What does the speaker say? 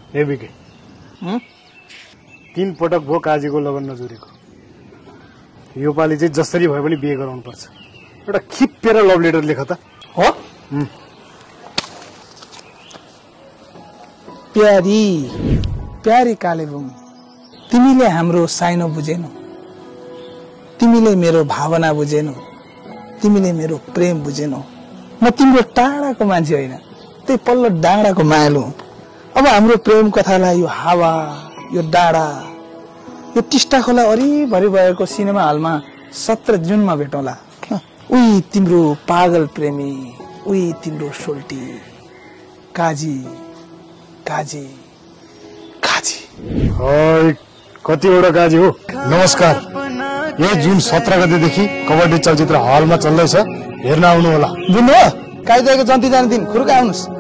ए बिके 3 पटक भो काजीको लगन नजुरेको यो पालि चाहिँ जसरी भए पनि बिहे गराउनु पर्छ एउटा खिप्पेर लभ लेटर लेख त हो प्यारी प्यारी कालेबुङ तिमीले हाम्रो साइनो बुझेनौ तिमीले मेरो भावना बुझेनौ तिमीले मेरो प्रेम बुझेनौ म तिम्रो टाढाको मान्छे होइन त्यही पल्लो डाँडाको मायालु अब हाम्रो प्रेम कथालाई यो हावा यो डाँडा यो टिस्टा खोला वरिभरि भएको सिनेमा हलमा 17 जुनमा भेटौँला उही तिम्रो पागल प्रेमी उही तिम्रो सोल्टी काजी काजी काजी ओइ कतिवटा काजी हो नमस्कार यो जुन 17 गतेदेखि कबड्डी चलचित्र हलमा चल्दैछ हेर्न आउनु होला बुझ्नु काइदाको जन्ती जाने दिन खुर्का आउनुस्